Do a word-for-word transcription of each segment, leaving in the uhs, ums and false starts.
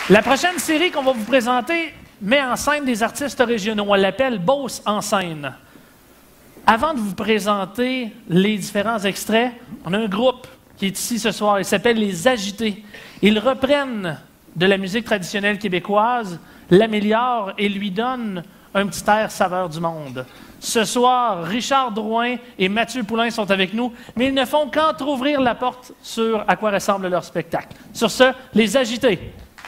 La prochaine série qu'on va vous présenter met en scène des artistes régionaux. On l'appelle Beauce en scène. Avant de vous présenter les différents extraits, on a un groupe qui est ici ce soir. Il s'appelle Les Agités. Ils reprennent de la musique traditionnelle québécoise, l'améliorent et lui donnent un petit air saveur du monde. Ce soir, Richard Drouin et Mathieu Poulain sont avec nous, mais ils ne font qu'entrouvrir la porte sur à quoi ressemble leur spectacle. Sur ce, Les Agités.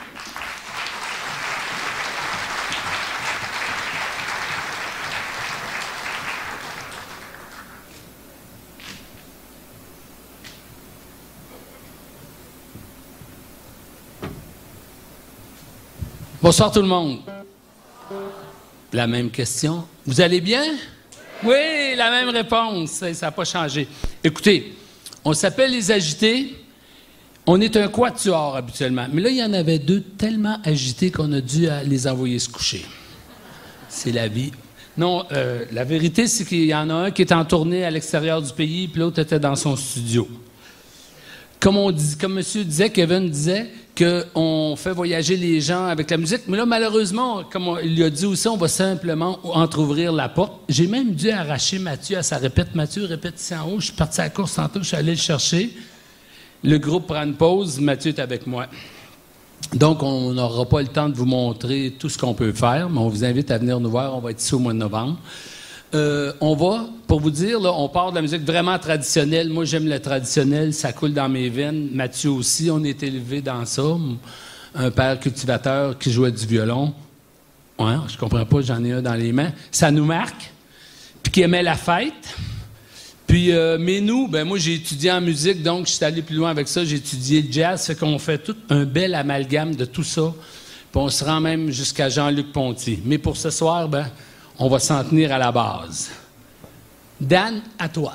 Bonsoir tout le monde. La même question. Vous allez bien? Oui, la même réponse. Ça n'a pas changé. Écoutez, on s'appelle Les Agités. On est un quatuor habituellement. Mais là, il y en avait deux tellement agités qu'on a dû les envoyer se coucher. C'est la vie. Non, euh, la vérité, c'est qu'il y en a un qui est en tournée à l'extérieur du pays, puis l'autre était dans son studio. Comme on dit, comme monsieur disait, Kevin disait, qu'on fait voyager les gens avec la musique. Mais là, malheureusement, comme on, il a dit aussi, on va simplement entrouvrir la porte. J'ai même dû arracher Mathieu à sa répète. Mathieu, répète ici en haut. Je suis parti à la course tantôt, je suis allé le chercher. Le groupe prend une pause. Mathieu est avec moi. Donc, on n'aura pas le temps de vous montrer tout ce qu'on peut faire, mais on vous invite à venir nous voir. On va être ici au mois de novembre. Euh, on va, pour vous dire, là, on part de la musique vraiment traditionnelle. Moi, j'aime le traditionnel, ça coule dans mes veines. Mathieu aussi, on est élevé dans ça. Un père cultivateur qui jouait du violon. Ouais, je comprends pas, j'en ai un dans les mains. Ça nous marque. Puis qui aimait la fête. Puis, euh, mais nous, ben moi, j'ai étudié en musique, donc je suis allé plus loin avec ça. J'ai étudié le jazz, fait qu'on fait tout un bel amalgame de tout ça. Puis on se rend même jusqu'à Jean-Luc Ponty. Mais pour ce soir, ben on va s'en tenir à la base. Dan, à toi.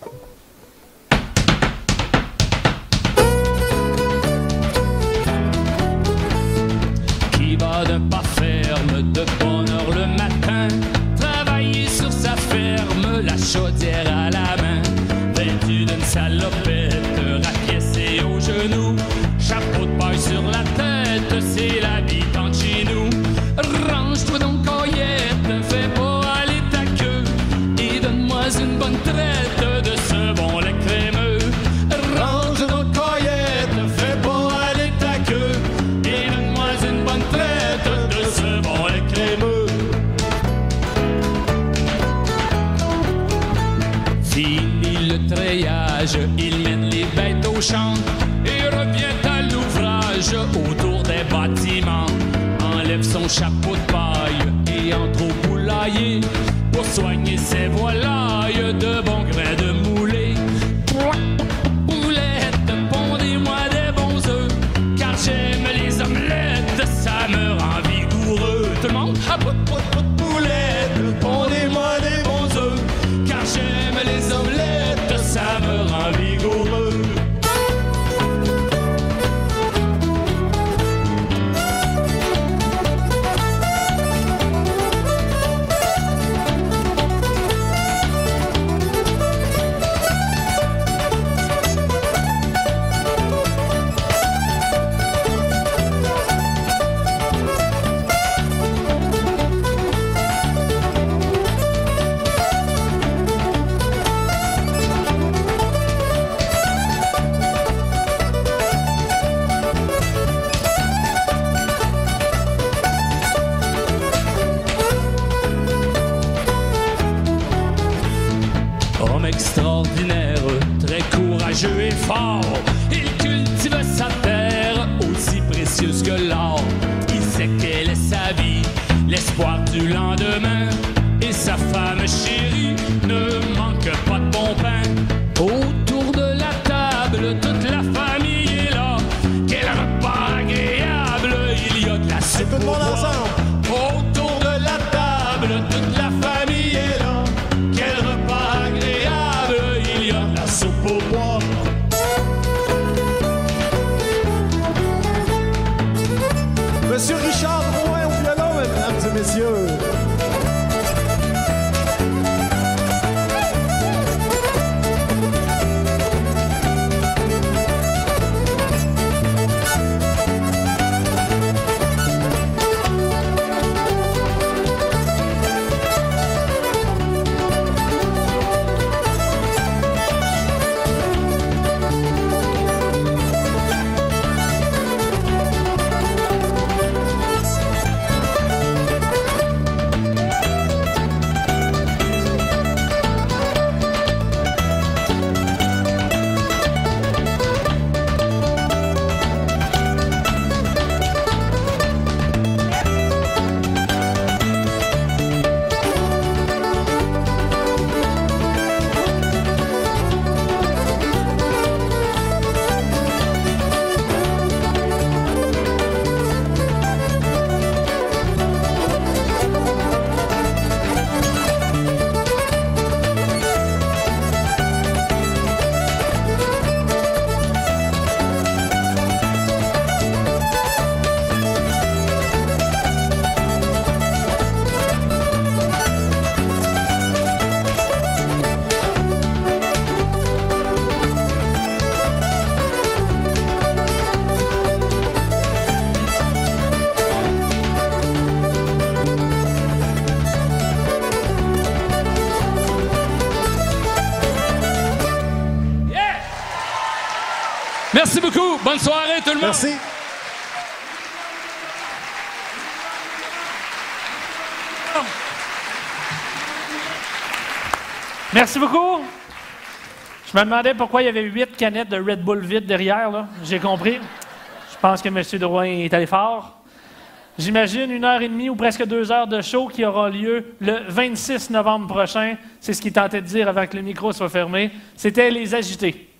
Qui va d'un pas ferme de bonne heure le matin, travailler sur sa ferme, la chaudière à la main, vêtu d'une salopette, rapiécée aux genoux, chapeau de paille sur la tête, c'est l'habitant de chez nous. Range-toi donc, coyette, fais pas aller ta queue et donne-moi une bonne traite de ce bon lait crémeux. Range donc, coyette, fais pas aller ta queue et donne-moi une bonne traite de ce bon lait crémeux. Fini le treillage, il mène les bêtes au champ et revient à l'ouvrage autour des bâtiments. Enlève son chapeau de paille et entre au poulailler pour soigner ses volailles de bon grain de moulé. Poulette, pondez-moi des bons œufs, car j'aime les omelettes, ça me rend vigoureux. Tout le monde, ah, pout, pout, pout, poulette, pondez-moi des bons œufs, car j'aime les omelettes, ça me rend vigoureux. Extraordinaire, très courageux et fort, il cultive sa terre aussi précieuse que l'or. Il sait quelle est sa vie, l'espoir du lendemain, et sa femme chérie ne manque pas de bon pain. Autour de la table, toute la famille est là. Quel repas agréable, il y a de la soupe. Tout le monde ensemble. Autour de la table, toute la famille est là. Quel repas agréable, il y a de la soupe au bois. Monsieur Richard Drouin au piano, mesdames et messieurs. Merci beaucoup. Bonne soirée, tout le monde. Merci. Merci beaucoup. Je me demandais pourquoi il y avait huit canettes de Red Bull vide derrière, là. J'ai compris. Je pense que M. Drouin est allé fort. J'imagine une heure et demie ou presque deux heures de show qui aura lieu le vingt-six novembre prochain. C'est ce qu'il tentait de dire avant que le micro soit fermé. C'était Les Agités.